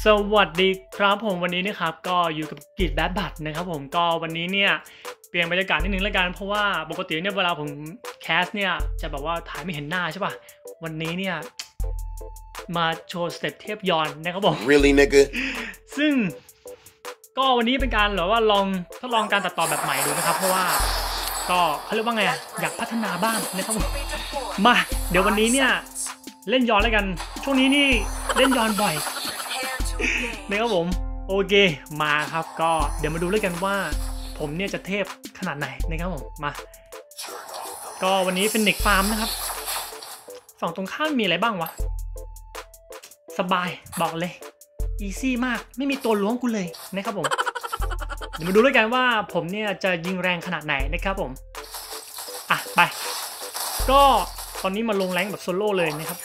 สวัสดีครับผมวันนี้นะครับก็อยู่กับกิจแบดบัตนะครับผมก็วันนี้เนี่ยเปลี่ยนบรรยากาศนิดนึงแล้วกันเพราะว่าปกติเนี่ยเวลาผมแคสเนี่ยจะแบบว่าถ่ายไม่เห็นหน้าใช่ป่ะวันนี้เนี่ยมาโชว์สเต็ปเทพยอนนะครับผม Really nigga ซึ่งก็วันนี้เป็นการหรือว่าทดลองการตัดต่อแบบใหม่ดูนะครับเพราะว่าก็เขาเรียกว่าไงอยากพัฒนาบ้างนะครับผมมาเดี๋ยววันนี้เนี่ยเล่นยอนแล้วกันช่วงนี้นี่เล่นยอนบ่อยนะครับผมโอเคมาครับก็เดี๋ยวมาดูด้วยกันว่าผมเนี่ยจะเทพขนาดไหนนะครับผมมาก็วันนี้เป็นเด็กฟาร์มนะครับฝั่งตรงข้ามมีอะไรบ้างวะสบายบอกเลยอีซี่มากไม่มีตัวล้วงกูเลยนะครับผมเดี๋ยวมาดูด้วยกันว่าผมเนี่ยจะยิงแรงขนาดไหนนะครับผมอ่ะไปก็ตอนนี้มาลงแรงแบบโซโล่เลยนะครับ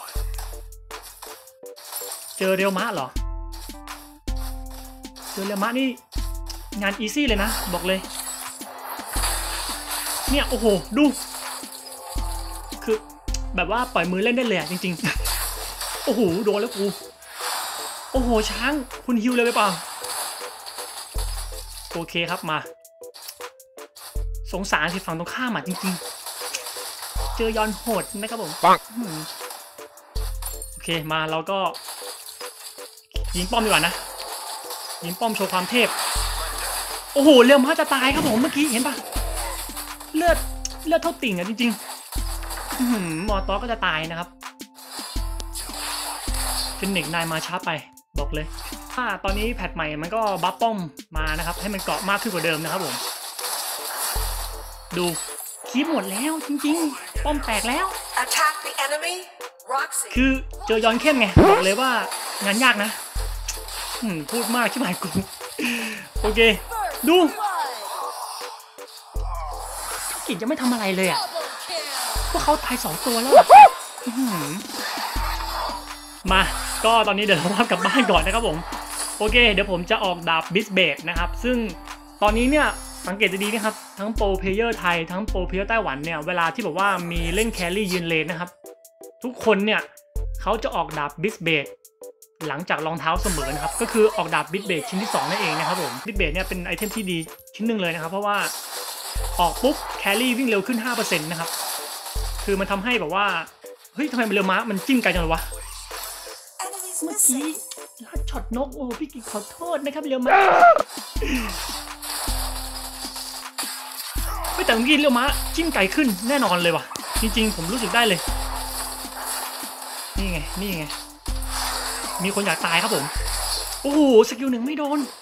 เจอเรียวมะเหรอเจอเรียวมะนี่งานอีซี่เลยนะบอกเลยเนี่ยโอ้โหดูคือแบบว่าปล่อยมือเล่นได้เลยจริงๆโอ้โหโดนแล้วกูโอ้โหช้างคุณฮิวเลยไปเปล่าโอเคครับมาสงสารที่ฝั่งตรงข้ามอ่ะจริงๆเจอยอนโหดนะครับผมโอเคมาเราก็ยิงป้อมดีกว่านะยิงป้อมโชว์ความเทพโอ้โหเรียวมะจะตายครับผมเมื่อกี้เห็นปะเลือดเท่าติ่งอ่ะจริงๆมอตอก็จะตายนะครับฟินิกซ์นายมาช้าไปบอกเลยถ้าตอนนี้แพทใหม่มันก็บัฟป้อมมานะครับให้มันเกาะมากขึ้นกว่าเดิมนะครับผมดูคีบหมดแล้วจริงๆป้อมแตกแล้วคือเจอยอนเข้มไงบอกเลยว่างานยากนะพูดมากใช่ไหมกูโอเคดูกิจจะไม่ทำอะไรเลยอ่ะพวกเขาตาย2ตัวแล้วมาก็ตอนนี้เดี๋ยวเรากลับบ้านก่อนนะครับผมโอเคเดี๋ยวผมจะออกดาบบิสเบดนะครับซึ่งตอนนี้เนี่ยสังเกตดีๆนะครับทั้งโปรเพลเยอร์ไทยทั้งโปรเพลเยอร์ไต้หวันเนี่ยเวลาที่แบบว่ามีเล่นแครี่ยืนเลนนะครับทุกคนเนี่ยเขาจะออกดาบบิสเบดหลังจากรองเท้าเสมอนะครับก็คือออกดาบบิสเบดชิ้นที่2นั่นเองนะครับผมบิสเบดเนี่ยเป็นไอเทมที่ดีชิ้นหนึ่งเลยนะครับเพราะว่าออกปุ๊บแครี่วิ่งเร็วขึ้น 5% นะครับคือมันทำให้แบบว่าเฮ้ยทำไมเรือม้ามันจิ้มไกลจังเลยวะเมื่อกี้ลัดช็อตนกโอ้พี่กิ๊กขอโทษนะครับเรือม้าไม่แต่เมื่อกี้เรือม้าจิ้มไกลขึ้นแน่นอนเลยว่ะจริงๆผมรู้สึกได้เลยนี่ไงมีคนอยากตายครับผมโอ้โหสกิล1ไม่โดน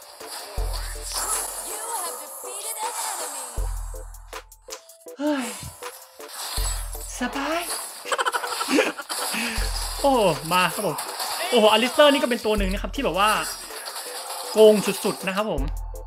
เฮ้ยสบายโอ้มาครับผมโอ้โหอลิสเตอร์นี่ก็เป็นตัวหนึ่งนะครับที่แบบว่าโกงสุดๆนะครับผม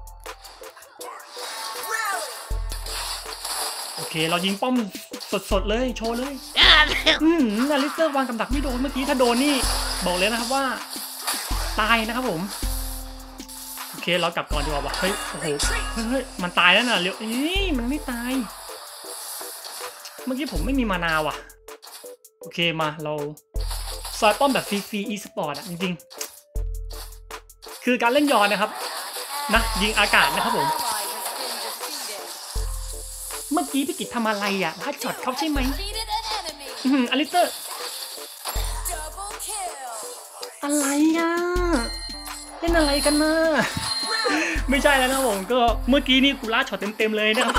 โอเคเรายิงป้อมสดๆเลยโชว์เลยอลิสเตอร์วางกับดักไม่โดนเมื่อกี้ถ้าโดนนี่บอกเลยนะครับว่าตายนะครับผมโอเคเรากลับก่อนดีกว่าเฮ้ยโอ้โหเฮ้ยมันตายแล้วนะเร็วมันไม่ตายเมื่อกี้ผมไม่มีมานาว่ะโอเคมาเราซอยป้อมแบบฟรีอีสปอร์ตอ่ะจริงๆคือการเล่นยอนนะครับนะยิงอากาศนะครับผมเมื่อกี้พี่กิจทำอะไรอ่ะถ้าช็อตเขาใช่ไหมอลิสเตอร์อะไรอ่ะเล่นอะไรกันนะไม่ใช่แล้วนะผมก็เมื่อกี้นี่กูล่าช็อตเต็มเลยนะครับ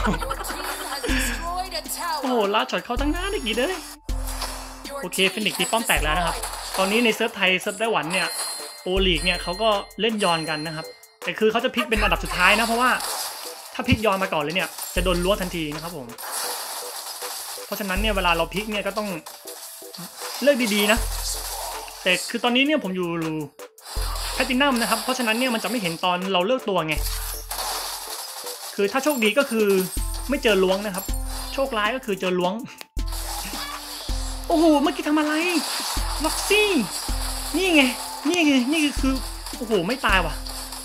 โอ้โหล่าช็อตเขาตั้งหน้าได้กี่เลยโอเคฟินิกซ์ตีป้อมแตกแล้วนะครับตอนนี้ในเซิร์ฟไทยเซิร์ฟไต้หวันเนี่ยโปรลีกเนี่ยเขาก็เล่นยอนกันนะครับแต่คือเขาจะพลิกเป็นอันดับสุดท้ายนะเพราะว่าถ้าพลิกยอนมาก่อนเลยเนี่ยจะโดนล้วงทันทีนะครับผมเพราะฉะนั้นเนี่ยเวลาเราพลิกเนี่ยก็ต้องเลือกดีๆนะแต่คือตอนนี้เนี่ยผมอยู่แพลตินัมนะครับเพราะฉะนั้นเนี่ยมันจะไม่เห็นตอนเราเลือกตัวไงคือถ้าโชคดีก็คือไม่เจอล้วงนะครับโชคร้ายก็คือเจอล้วงโอ้โหเมื่อกี้ทำอะไรล็อกซี่นี่ไงนี่คือโอ้โหไม่ตายว่ะ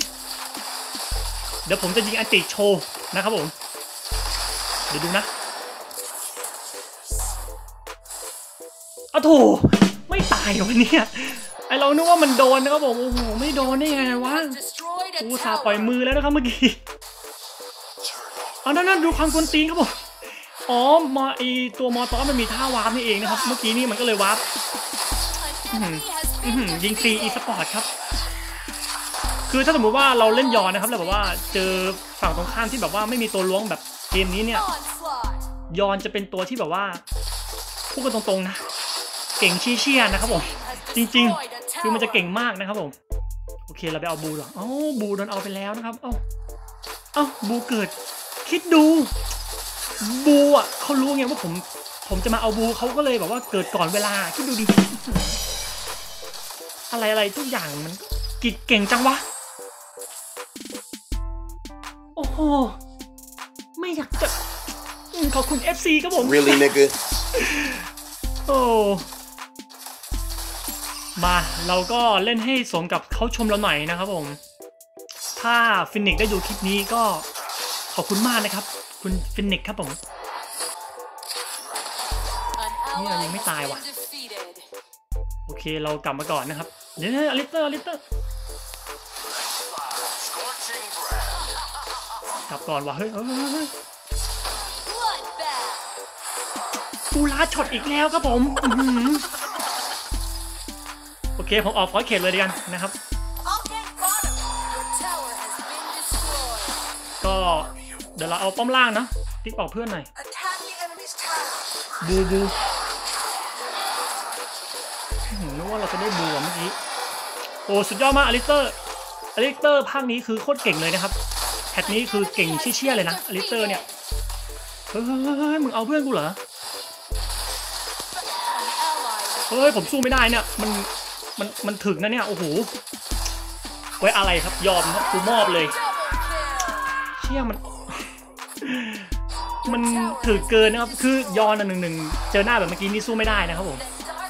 เดี๋ยวผมจะยิงอันติโชว์นะครับผมเดี๋ยวดูนะอ้าวโถไม่ตายวันนี้เรานึกว่ามันโดนนะครับผมโอ้โหไม่โดนได้ไงวะกูสาปล่อยมือแล้วนะครับเมื่อกี้เอานั่นดูความกวนตีนครับผมอ๋อมาตัวมอตอมันมีท่าวาร์ปนี่เองนะครับเมื่อกี้นี่มันก็เลยวาร์ปยิงฟรีอีสปอร์ตครับคือถ้าสมมติว่าเราเล่นยอนนะครับแล้วแบบว่าเจอฝั่งตรงข้ามที่แบบว่าไม่มีตัวล้วงแบบเกมนี้เนี่ยยอนจะเป็นตัวที่แบบว่าพูดกันตรงๆนะเก่งเชี่ยนะครับผมจริงๆคือมันจะเก่งมากนะครับผมโอเคเราไปเอาบูหรอบูโดนเอาไปแล้วนะครับเอ้าบูเกิดคิดดูบูอ่ะเขารู้ไงว่าผมจะมาเอาบูเขาก็เลยแบบว่าเกิดก่อนเวลาคิดดูดิอะไรทุกอย่างมันเก่งจังวะโอ้โหไม่อยากจะขอบคุณ FC ครับผม Really nigga โอ้มาเราก็เล่นให้สมกับเขาชมเราหน่อยนะครับผมถ้าฟินิกได้ดูคลิปนี้ก็ขอบคุณมากนะครับคุณฟินิกครับผมนี่เรายังไม่ตายว่ะโอเคเรากลับมาก่อนนะครับเดี๋ยวอลิสเตอร์กลับก่อนว่ะเฮ้ยกูลาช็อตอีกแล้วครับผมโอเคผมออกฟอยเขตเลยดีกันนะครับก็เดี๋ยวเราเอาป้อมล่างนะติ๊กบอกเพื่อนหน่อยบูนึกว่าเราจะได้บูเมื่อกี้โอ้สุดยอดมากอลิสเตอร์ภาคนี้คือโคตรเก่งเลยนะครับแพทนี้คือเก่งเชี่ยเลยนะอลิสเตอร์เนี่ยเฮ้ยมึงเอาเพื่อนกูเหรอเฮ้ยผมสู้ไม่ได้เนี่ยมันถึงนะเนี่ยโอ้โหไว้อะไรครับยอมครับกูมอบเลยเชี่ยมันถือเกินนะครับคือยอนหนึ่งเจอหน้าแบบเมื่อกี้นี่สู้ไม่ได้นะครับผม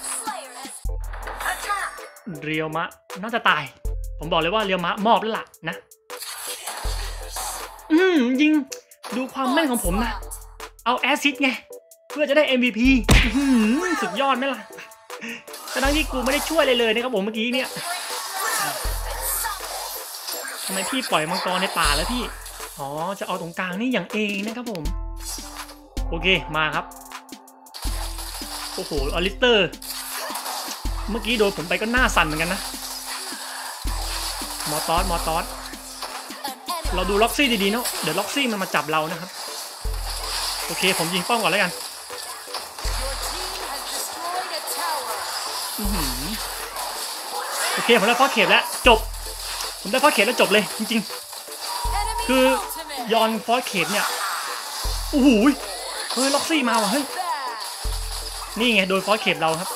เรียวมะน่าจะตายผมบอกเลยว่าเรียวมะมอบแล้วล่ะนะยิงดูความแม่นของผมนะเอาแอสซิสไงเพื่อจะได้ MVP สุดยอดไหมล่ะทั้งที่กูไม่ได้ช่วยเลยนะครับผมเมื่อกี้เนี่ยทำไมพี่ปล่อยมังกรในป่าแล้วพี่อ๋อจะเอาตรงกลางนี่อย่างเองนะครับผมโอเคมาครับโอ้โหอลิสเตอร์เมื่อกี้โดนผมไปก็หน้าสั่นเหมือนกันนะมอตอสเราดูล็อกซี่ดีๆเนาะเดี๋ยวล็อกซี่มันมาจับเรานะครับโอเคผมยิงป้อมก่อนแล้วกันโอเคผมได้ฟอสเขตแล้วจบผมได้ฟอสเขตแล้วจบเลยจริงๆคือยอนฟอสเขตเนี่ยโอ้โหเฮ้ยล็อกซี่มาว่ะเฮ้ยนี่ไงโดยฟอสเขตเราครับ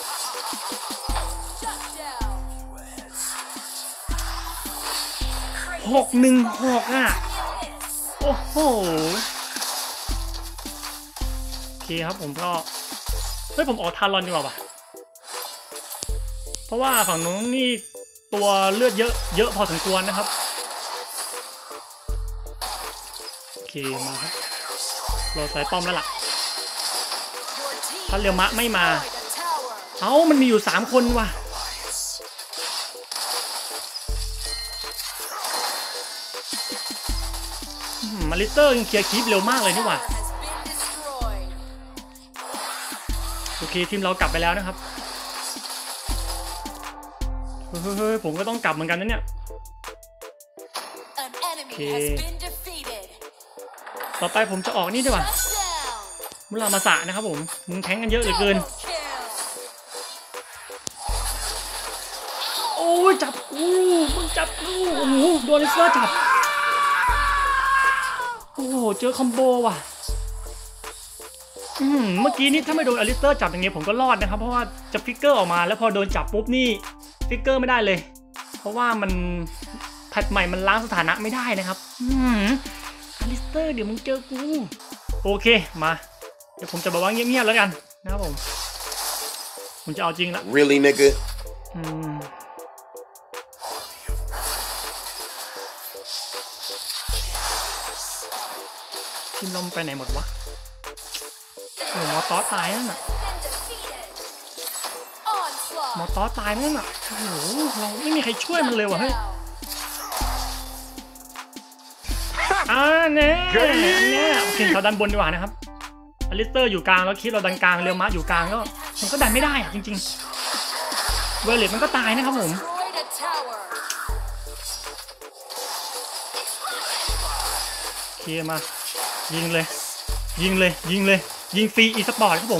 616อ่ะโอ้โหโอเคครับผมก็เฮ้ยผมออกทารอนดีกว่าป่ะเพราะว่าฝั่งนู้นนี่ตัวเลือดเยอะพอสมควรนะครับโอเคมาครับเราใส่ป้อมแล้วล่ะถ้าเรียวมะไม่มามันมีอยู่3คนว่ะมาริเตอร์ยังเคลียร์คลิปเร็วมากเลยนี่หว่าโอเคทีมเรากลับไปแล้วนะครับเฮ้ยผมก็ต้องกลับเหมือนกันนะเนี่ยโอเคต่อไปผมจะออกนี่ดีกว่ามุรามาสะนะครับผมมึงแทงกันเยอะเหลือเกินโอ้ยจับมึงจับโอ้โหโดนลิเซอร์จับโอ้โหเจอคอมโบว่ะเมื่อกี้นี่ถ้าไม่โดนอลิสเตอร์จับอย่างเงี้ยผมก็รอดนะครับเพราะว่าจะฟิกเกอร์ออกมาแล้วพอโดนจับปุ๊บนี่ฟิกเกอร์ไม่ได้เลยเพราะว่ามันแพทใหม่มันล้างสถานะไม่ได้นะครับอลิสเตอร์เดี๋ยวมึงเจอกูโอเคมาเดี๋ยวผมจะบอกว่าเงียบๆแล้วกันนะครับผมจะเอาจริงละ Really nigga ทีมเราไปไหนหมดวะโอ้โหมอตอสตายนั่นน่ะหมอต้อตายนั่นอ่ะโอ้โหเราไม่มีใครช่วยมันเลยว่ะเฮ้ยเนี่ยโอเคเขาดันบนดีกว่านะครับอลิสเตอร์อยู่กลางแล้วคิดเราดันกลางเรียวมะอยู่กลางก็มันก็ดันไม่ได้อะจริงๆเวลเลตมันก็ตายนะครับผมโอเคมายิงเลยยิงฟรีอีสปอร์ตครับผม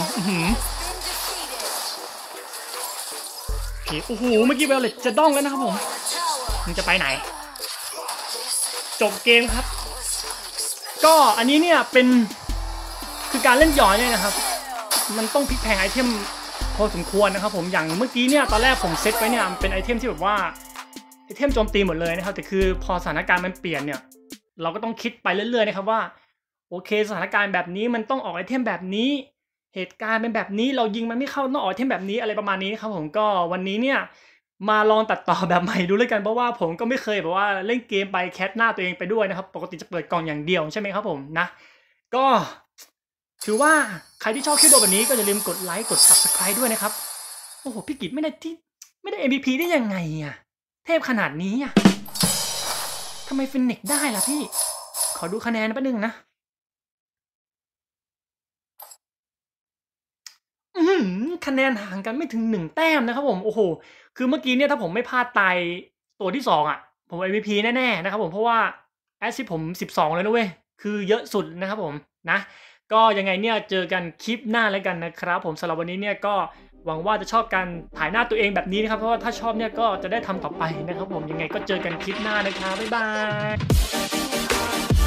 โอเคโอ้โหเมื่อกี้เวลเลตจะด้องแล้วนะครับผมมันจะไปไหนจบเกมครับก็อันนี้เนี่ยเป็นคือการเล่นหยอดเนี่ยนะครับมันต้องพลิกแพงไอเทมพอสมควรนะครับผมอย่างเมื่อกี้เนี่ยตอนแรกผมเซตไว้เนี่ยเป็นไอเทมที่แบบว่าไอเทมโจมตีหมดเลยนะครับแต่คือพอสถานการณ์มันเปลี่ยนเนี่ยเราก็ต้องคิดไปเรื่อยๆนะครับว่าโอเคสถานการณ์แบบนี้มันต้องออกไอเทมแบบนี้เหตุการณ์เป็นแบบนี้เรายิงมันไม่เข้าต้องออกไอเทมแบบนี้อะไรประมาณนี้ครับผมก็วันนี้เนี่ยมาลองตัดต่อแบบใหม่ดูเลยกันเพราะว่าผมก็ไม่เคยแบบว่าเล่นเกมไปแคสหน้าตัวเองไปด้วยนะครับปกติจะเปิดกล่องอย่างเดียวใช่ไหมครับผมนะก็ถือว่าใครที่ชอบคลิปแบบนี้ก็อย่าลืมกดไลค์กด Subscribe ด้วยนะครับโอ้โหพี่กิจไม่ได้ MVP ได้ยังไงอ่ะเทพขนาดนี้อ่ะทำไมฟินเน็กได้ล่ะพี่ขอดูคะแนนแป๊บนึงนะคะแนนห่างกันไม่ถึง1 แต้มนะครับผมโอ้โหคือเมื่อกี้เนี่ยถ้าผมไม่พลาดตายตัวที่2อ่ะผม MVP แน่ๆนะครับผมเพราะว่าแอสซิสต์ผม12เลยนะเว้ยคือเยอะสุดนะครับผมนะก็ยังไงเนี่ยเจอกันคลิปหน้าแล้วกันนะครับผมสำหรับวันนี้เนี่ยก็หวังว่าจะชอบการถ่ายหน้าตัวเองแบบนี้นะครับเพราะว่าถ้าชอบเนี่ยก็จะได้ทำต่อไปนะครับผมยังไงก็เจอกันคลิปหน้านะครับบ๊ายบาย